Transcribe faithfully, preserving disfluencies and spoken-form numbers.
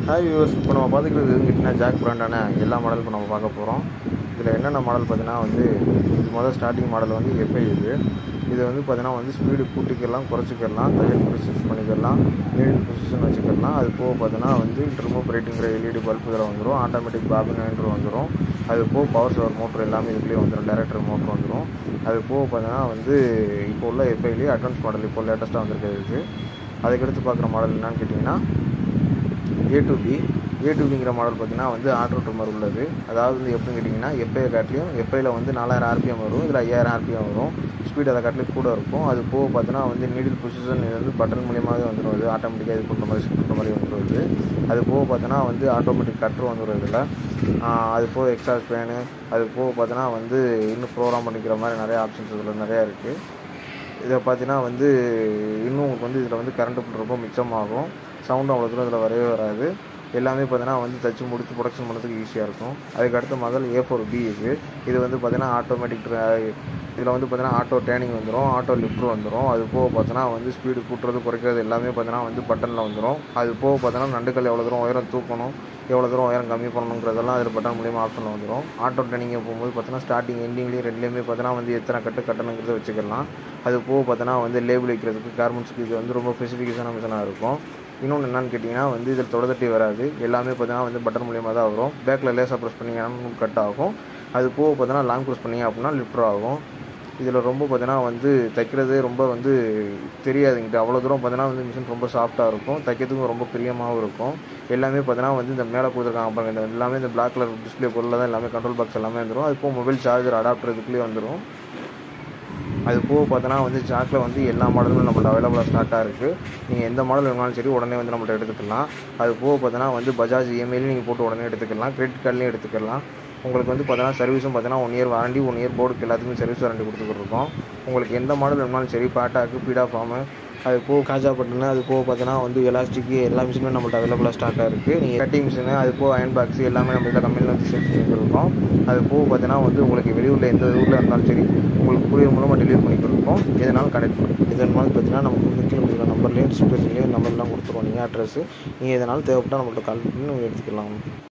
Hi viewers, இப்போ நம்ம பார்த்துக்கிறது எதுன்னு ஜாக் பிராண்டான எல்லா மாடலும் இப்போ நம்ம பார்க்க போகிறோம். இதில் என்னென்ன மாடல் பார்த்தீங்கன்னா வந்து இது முதல் ஸ்டார்டிங் மாடல் வந்து எஃப்ஐ இது இது வந்து பார்த்தீங்கன்னா வந்து ஸ்பீடு கூட்டிக்கலாம், குறைச்சிக்கலாம், தையல் ப்ரொசஸ் பண்ணிக்கலாம், நீடில் பொசிஷன் வச்சுக்கலாம். அது போக பார்த்தீங்கன்னா வந்து ட்ரிமோ பிரைட்டுங்கிற எல்இடி பல்ப் இதில் வந்துடும், ஆட்டோமேட்டிக் பாபின் ஹேண்டர் வந்துடும். அது போக பவர் சேவர் மோட்டர் எல்லாமே இதுலேயே வந்துடும், டைரக்டர் மோட்டர் வந்துடும். அது போக பார்த்தீங்கன்னா வந்து இப்போ உள்ள எஃப்ஐலேயே அட்வான்ஸ் மாடல் இப்போ லேட்டஸ்ட்டாக வந்திருக்கிறது. அதுக்கடுத்து பார்க்குற மாடல் என்னன்னு கேட்டிங்கன்னா A to B A to பிங்கிற மாடல் பார்த்தீங்கன்னா வந்து ஆட்டோ ட்ரிம்மர் உள்ளது. அதாவது வந்து எப்படின்னு கேட்டிங்கன்னா எஃப்ஐயை காட்டிலையும் எஃப்ஐயில் வந்து நாலாயிரம் ஆர்பிஎம் வரும், இதில் ஐயாயிரம் ஆர்பிஎம் வரும். ஸ்பீட் அதை காட்டிலையும் கூட இருக்கும். அது போக பார்த்தீங்கன்னா வந்து நீடில் பொசிஷன் இது வந்து பட்டன் மூலியமாகவே வந்துடும், இது ஆட்டோமேட்டிக்காக இது பண்ணுற மாதிரி செட் பண்ணுற மாதிரி வந்துடுது. அது போக பார்த்தோன்னா வந்து ஆட்டோமேட்டிக் கட்ரு வந்துடும் இதில். அது போக எக்ஸாஸ்ட் ஃபேனு, அது போக பார்த்தோன்னா வந்து இன்னும் ப்ரோக்ராம் பண்ணிக்கிற மாதிரி நிறைய ஆப்ஷன்ஸ் இதில் நிறையா இருக்குது. இதை பார்த்தீங்கன்னா வந்து இன்னும் உங்களுக்கு வந்து இதில் வந்து கரண்ட் பில் ரொம்ப மிச்சமாகும், சவுண்டும் அவ்வளோ தூரம் இதில் வரவே வராது. எல்லாமே பார்த்தீங்கன்னா வந்து தச்சு முடிச்சு ப்ரொடக்ஷன் பண்ணுறதுக்கு ஈஸியாக இருக்கும். அதுக்கு அடுத்த மாடல் ஏ ஃபோர் பி இது இது வந்து பார்த்தீங்கன்னா ஆட்டோமேட்டிக் இதில் வந்து பார்த்தீங்கன்னா ஆட்டோ டேர்னிங் வந்துடும், ஆட்டோ லிஃப்ட்ரு வந்துடும். அது போக பார்த்தோன்னா வந்து ஸ்பீடு கூட்டுறது குறைக்கிறது எல்லாமே பார்த்தீங்கன்னா வந்து பட்டனில் வந்துடும். அது போக பார்த்தோன்னா நண்டுக்கல் எவ்வளோ தூரம் உயரம் தூக்கணும், எவ்வளோ தூரம் உயரம் கம்மி பண்ணணுங்கிறதெல்லாம் அதில் பட்டன் மூலியமாக ஆப்ஷனில் வந்துடும். ஆட்டோ டேர்னிங்கை போகும்போது பார்த்தோன்னா ஸ்டார்டிங் எண்டிங்லேயும் ரெண்டுலேயுமே பார்த்தோன்னா வந்து எத்தனை கட்டு கட்டணுங்கிறத வச்சுக்கலாம். அது போக பார்த்தோன்னா வந்து லேபிள் வைக்கிறதுக்கு கார்மெண்ட்ஸுக்கு இது வந்து ரொம்ப ஸ்பெசிஃபிகேஷனான மிஷனாக இருக்கும். இன்னொன்று என்னென்னு கேட்டிங்கன்னா வந்து இதில் தொடர்தட்டி வராது, எல்லாமே பார்த்தீங்கன்னா வந்து பட்டன் மூலியமாக தான் வரும். பேக்கில் லேசாக ப்ரெஸ் பண்ணிங்கன்னா கட் ஆகும். அது போக பார்த்தோன்னா லாங் ப்ரெஸ் பண்ணிங்க அப்படின்னா லிஃப்ட் ஆகும். இதில் ரொம்ப பார்த்தீங்கன்னா வந்து தைக்கிறதே ரொம்ப வந்து தெரியாதுங்கிட்ட அவ்வளோ தூரம் பார்த்தீங்கன்னா வந்து மிஷின் ரொம்ப சாஃப்ட்டாக இருக்கும், தைக்கிறதுக்கும் ரொம்ப பிரியமாகவும் இருக்கும். எல்லாமே பார்த்தீங்கன்னா வந்து இந்த மேலே கொடுத்துருக்காங்க பாருங்க, இந்த எல்லாமே இந்த பிளாக் கலர் டிஸ்பிளே பொருளில் தான் எல்லாமே கண்ட்ரோல் பாக்ஸ் எல்லாமே வந்துடும். அது போக மொபைல் சார்ஜர் அடாப்டர் இதுக்குள்ளேயே வந்துடும். அது போக பார்த்தோன்னா வந்து ஜாக்கில் வந்து எல்லா மாடலுமே நம்மள்ட்ட அவைலபிளாக ஸ்டார்ட்டாக இருக்குது. நீங்கள் எந்த மாடல் வேணாலும் சரி உடனே வந்து நம்மள்ட்ட எடுத்துக்கலாம். அது போக பார்த்தோன்னா வந்து பஜாஜ் இஎம்ஐலையும் நீங்கள் போட்டு உடனே எடுத்துக்கலாம், கிரெடிட் கார்ட்லேயும் எடுத்துக்கலாம். உங்களுக்கு வந்து பார்த்தீங்கன்னா சர்வீஸும் பார்த்தீங்கன்னா one year warranty, one year போர்டுக்கு எல்லாத்துக்குமே சர்வீஸ் வாரண்டி கொடுத்துருக்கோம். உங்களுக்கு எந்த மாடல் வேணாலும் சரி, பாட்டாக்கு பீடா ஃபார்மு, அது போக காஜா பட்டனு, அது போக பார்த்தீங்கன்னா வந்து எலாஸ்டிக்கு எல்லா மிஷினுமே நம்மள்ட்ட அவைலபிளாக ஸ்டார்ட்டாக இருக்குது. நீங்கள் கட்டிங் மிஷினு, அது போக அயன் பாக்ஸு எல்லாமே நம்ம இதில் கம்பெனியில் வந்து சேல்ஸ் பண்ணிக்கிருக்கோம். அது போக பார்த்தீங்கன்னா வந்து உங்களுக்கு வெளியூரில் எந்த ஊரில் இருந்தாலும் சரி உங்களுக்கு கூடிய மூலமாக டெலிவரி பண்ணி கொடுப்போம். எதனாலும் கனெக்ட் பண்ணி இதன் மாதிரி பார்த்தீங்கன்னா நம்ம முக்கிய முக்கிய நம்பர்லேயும் டிஸ்பிளேஸ்லேயும் நம்பர்லாம் கொடுத்துருவோம். நீங்கள் அட்ரஸ் நீங்கள் எதனாலும் தேவைப்பட்டால் நம்மள்ட்ட கால் பண்ணி நீங்கள் எடுத்துக்கலாம்.